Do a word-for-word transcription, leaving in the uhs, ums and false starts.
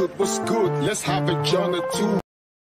good, what's good? Let's have a journey too.